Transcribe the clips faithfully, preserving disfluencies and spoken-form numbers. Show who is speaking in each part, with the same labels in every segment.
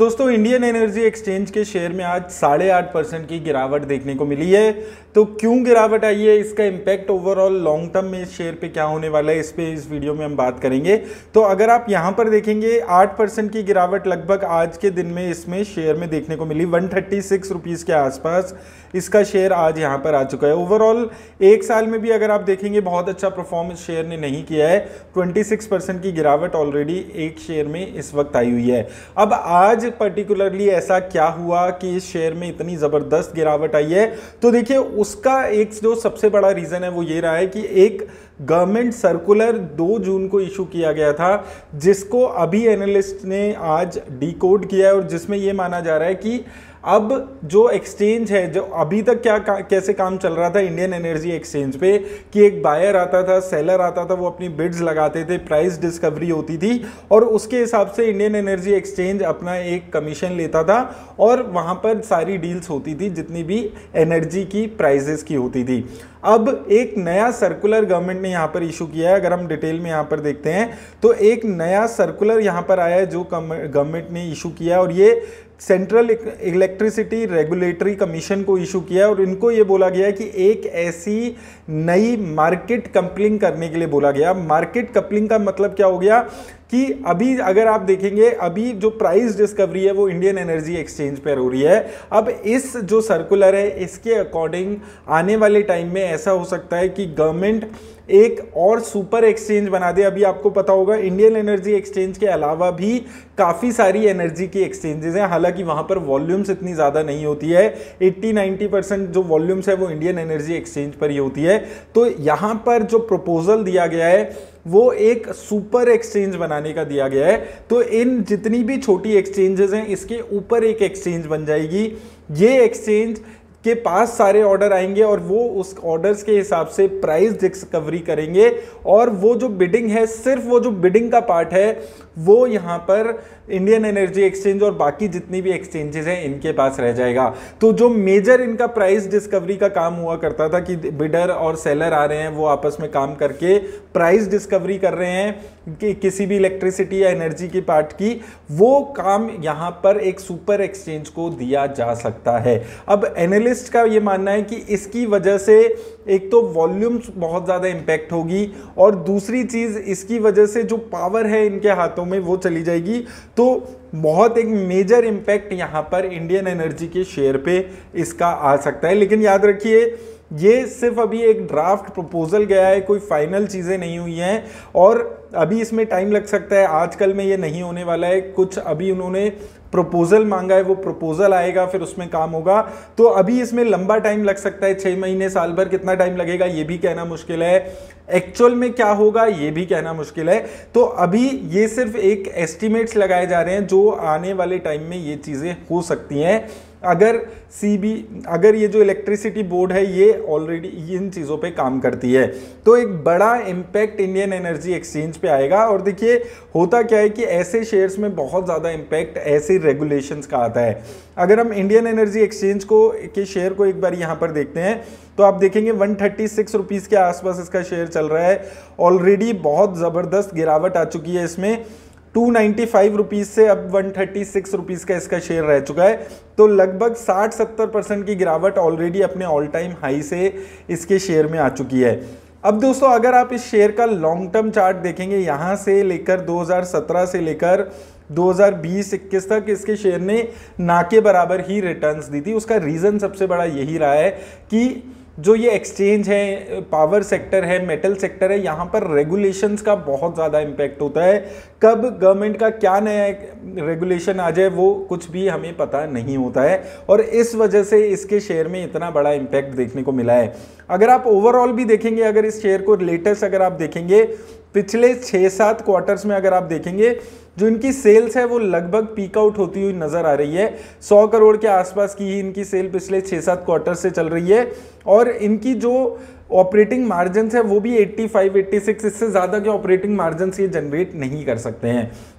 Speaker 1: दोस्तों Indian energy exchange के share में आज साढ़े आठ परसेंट की गिरावट देखने को मिली है। तो क्यों गिरावट आई है, इसका इम्पैक्ट ओवरऑल लॉन्ग टर्म में इस शेयर पे क्या होने वाला है, इस पे इस वीडियो में हम बात करेंगे। तो अगर आप यहां पर देखेंगे आठ परसेंट की गिरावट लगभग आज के दिन में इसमें शेयर में देखने को मिली। वन थर्टी सिक्स रुपीज के आसपास इसका शेयर आज यहां पर आ चुका है। ओवरऑल एक साल में भी अगर आप देखेंगे बहुत अच्छा परफॉर्मेंस शेयर ने नहीं किया है। ट्वेंटी सिक्स परसेंट की गिरावट ऑलरेडी एक शेयर में इस वक्त आई हुई है। अब आज पर्टिकुलरली ऐसा क्या हुआ कि इस शेयर में इतनी जबरदस्त गिरावट आई है, तो देखिए उसका एक जो सबसे बड़ा रीजन है वो ये रहा है कि एक गवर्नमेंट सर्कुलर दो जून को इशू किया गया था, जिसको अभी एनालिस्ट ने आज डिकोड किया है और जिसमें यह माना जा रहा है कि अब जो एक्सचेंज है, जो अभी तक क्या का, कैसे काम चल रहा था इंडियन एनर्जी एक्सचेंज पे कि एक बायर आता था, सेलर आता था, वो अपनी बिड्स लगाते थे, प्राइस डिस्कवरी होती थी और उसके हिसाब से इंडियन एनर्जी एक्सचेंज अपना एक कमीशन लेता था और वहां पर सारी डील्स होती थी जितनी भी एनर्जी की प्राइजेस की होती थी। अब एक नया सर्कुलर गवर्नमेंट ने यहां पर इशू किया है। अगर हम डिटेल में यहां पर देखते हैं तो एक नया सर्कुलर यहां पर आया है जो गवर्नमेंट ने इशू किया और ये सेंट्रल इलेक्ट्रिसिटी रेगुलेटरी कमीशन को इशू किया और इनको ये बोला गया कि एक ऐसी नई मार्केट कपलिंग करने के लिए बोला गया। मार्केट कपलिंग का मतलब क्या हो गया कि अभी अगर आप देखेंगे अभी जो प्राइस डिस्कवरी है वो इंडियन एनर्जी एक्सचेंज पर हो रही है। अब इस जो सर्कुलर है इसके अकॉर्डिंग आने वाले टाइम में ऐसा हो सकता है कि गवर्नमेंट एक और सुपर एक्सचेंज बना दे। अभी आपको पता होगा इंडियन एनर्जी एक्सचेंज के अलावा भी काफी सारी एनर्जी की एक्सचेंजेस हैं, हालांकि वहां पर वॉल्यूम्स इतनी ज्यादा नहीं होती है। अस्सी नब्बे परसेंट जो वॉल्यूम्स है वो इंडियन एनर्जी एक्सचेंज पर ही होती है। तो यहां पर जो प्रपोजल दिया गया है वो एक सुपर एक्सचेंज बनाने का दिया गया है। तो इन जितनी भी छोटी एक्सचेंजेस हैं इसके ऊपर एक एक्सचेंज बन जाएगी। ये एक्सचेंज के पास सारे ऑर्डर आएंगे और वो उस ऑर्डर्स के हिसाब से प्राइस डिस्कवरी करेंगे और वो जो बिडिंग है, सिर्फ वो जो बिडिंग का पार्ट है वो यहां पर इंडियन एनर्जी एक्सचेंज और बाकी जितनी भी एक्सचेंजेस हैं इनके पास रह जाएगा। तो जो मेजर इनका प्राइस डिस्कवरी का काम हुआ करता था कि बिडर और सेलर आ रहे हैं, वो आपस में काम करके प्राइस डिस्कवरी कर रहे हैं कि किसी भी इलेक्ट्रिसिटी या एनर्जी की पार्ट की, वो काम यहां पर एक सुपर एक्सचेंज को दिया जा सकता है। अब एनालिस्ट का ये मानना है कि इसकी वजह से एक तो वॉल्यूम्स बहुत ज्यादा इंपैक्ट होगी और दूसरी चीज इसकी वजह से जो पावर है इनके हाथों में वो चली जाएगी। तो बहुत एक मेजर इंपैक्ट यहां पर इंडियन एनर्जी के शेयर पे इसका आ सकता है। लेकिन याद रखिए ये सिर्फ अभी एक ड्राफ्ट प्रपोजल गया है, कोई फाइनल चीजें नहीं हुई हैं और अभी इसमें टाइम लग सकता है। आजकल में ये नहीं होने वाला है। कुछ अभी उन्होंने प्रपोजल मांगा है, वो प्रपोजल आएगा फिर उसमें काम होगा। तो अभी इसमें लंबा टाइम लग सकता है, छह महीने साल भर, कितना टाइम लगेगा ये भी कहना मुश्किल है। एक्चुअल में क्या होगा ये भी कहना मुश्किल है। तो अभी ये सिर्फ एक एस्टिमेट्स लगाए जा रहे हैं जो आने वाले टाइम में ये चीजें हो सकती हैं अगर सीबी अगर ये जो इलेक्ट्रिसिटी बोर्ड है ये ऑलरेडी इन चीज़ों पे काम करती है। तो एक बड़ा इम्पैक्ट इंडियन एनर्जी एक्सचेंज पे आएगा। और देखिए होता क्या है कि ऐसे शेयर्स में बहुत ज़्यादा इम्पैक्ट ऐसे रेगुलेशंस का आता है। अगर हम इंडियन एनर्जी एक्सचेंज को के शेयर को एक बार यहाँ पर देखते हैं तो आप देखेंगे वन थर्टी सिक्स रुपीज़ के आसपास इसका शेयर चल रहा है। ऑलरेडी बहुत ज़बरदस्त गिरावट आ चुकी है इसमें। टू नाइन्टी फाइव रुपीज से अब वन थर्टी सिक्स रुपीज का इसका शेयर रह चुका है। तो लगभग साठ सत्तर परसेंट की गिरावट ऑलरेडी अपने ऑल टाइम हाई से इसके शेयर में आ चुकी है। अब दोस्तों अगर आप इस शेयर का लॉन्ग टर्म चार्ट देखेंगे, यहां से लेकर दो हज़ार सत्रह से लेकर दो हज़ार बीस इक्कीस तक इसके शेयर ने ना के बराबर ही रिटर्न्स दी थी। उसका रीजन सबसे बड़ा यही रहा है कि जो ये एक्सचेंज है, पावर सेक्टर है, मेटल सेक्टर है, यहाँ पर रेगुलेशंस का बहुत ज़्यादा इम्पैक्ट होता है। कब गवर्नमेंट का क्या नया रेगुलेशन आ जाए वो कुछ भी हमें पता नहीं होता है और इस वजह से इसके शेयर में इतना बड़ा इम्पैक्ट देखने को मिला है। अगर आप ओवरऑल भी देखेंगे, अगर इस शेयर को लेटेस्ट अगर आप देखेंगे पिछले छः सात क्वार्टर्स में अगर आप देखेंगे जो इनकी सेल्स है वो लगभग पीक आउट होती हुई नजर आ रही है। सौ करोड़ के आसपास की ही इनकी सेल पिछले छः सात क्वार्टर से चल रही है और इनकी जो ऑपरेटिंग मार्जिन है वो भी पचासी छियासी, इससे ज़्यादा के ऑपरेटिंग मार्जिन ये जनरेट नहीं कर सकते हैं।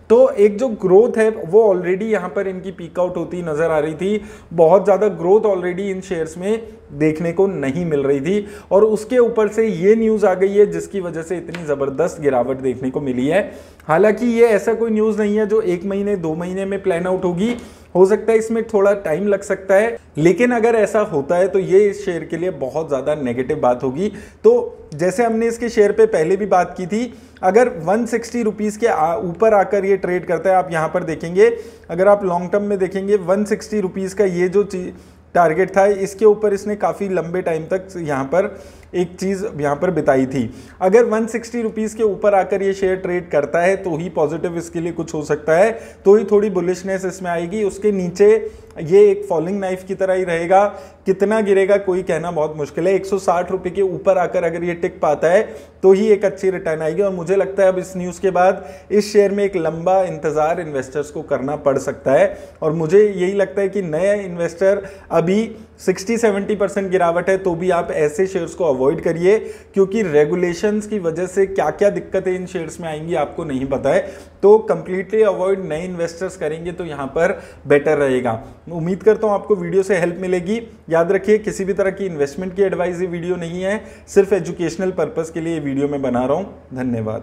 Speaker 1: तो एक जो ग्रोथ है वो ऑलरेडी यहाँ पर इनकी पीक आउट होती नजर आ रही थी। बहुत ज़्यादा ग्रोथ ऑलरेडी इन शेयर्स में देखने को नहीं मिल रही थी और उसके ऊपर से ये न्यूज़ आ गई है जिसकी वजह से इतनी ज़बरदस्त गिरावट देखने को मिली है। हालांकि ये ऐसा कोई न्यूज़ नहीं है जो एक महीने दो महीने में प्लान आउट होगी, हो सकता है इसमें थोड़ा टाइम लग सकता है, लेकिन अगर ऐसा होता है तो ये इस शेयर के लिए बहुत ज़्यादा नेगेटिव बात होगी। तो जैसे हमने इसके शेयर पे पहले भी बात की थी, अगर वन सिक्सटी रुपीज़ के ऊपर आकर ये ट्रेड करता है, आप यहाँ पर देखेंगे, अगर आप लॉन्ग टर्म में देखेंगे वन सिक्सटी रुपीज़ का ये जो टारगेट था, इसके ऊपर इसने काफ़ी लंबे टाइम तक यहाँ पर एक चीज़ यहाँ पर बिताई थी। अगर वन सिक्सटी रुपीज़ के ऊपर आकर ये शेयर ट्रेड करता है तो ही पॉजिटिव इसके लिए कुछ हो सकता है, तो ही थोड़ी बुलिशनेस इसमें आएगी। उसके नीचे ये एक फॉलिंग नाइफ की तरह ही रहेगा, कितना गिरेगा कोई कहना बहुत मुश्किल है। एक सौ साठ रुपये के ऊपर आकर अगर ये टिक पाता है तो ही एक अच्छी रिटर्न आएगी और मुझे लगता है अब इस न्यूज़ के बाद इस शेयर में एक लंबा इंतज़ार इन्वेस्टर्स को करना पड़ सकता है। और मुझे यही लगता है कि नए इन्वेस्टर अभी सिक्सटी सेवेंटी परसेंट गिरावट है तो भी आप ऐसे शेयर्स को अवॉइड करिए, क्योंकि रेगुलेशंस की वजह से क्या क्या दिक्कतें इन शेयर्स में आएंगी आपको नहीं पता है। तो कंप्लीटली अवॉइड नए इन्वेस्टर्स करेंगे तो यहाँ पर बेटर रहेगा। उम्मीद करता हूँ आपको वीडियो से हेल्प मिलेगी। याद रखिए किसी भी तरह की इन्वेस्टमेंट की एडवाइस ये वीडियो नहीं है, सिर्फ एजुकेशनल पर्पस के लिए ये वीडियो मैं बना रहा हूँ। धन्यवाद।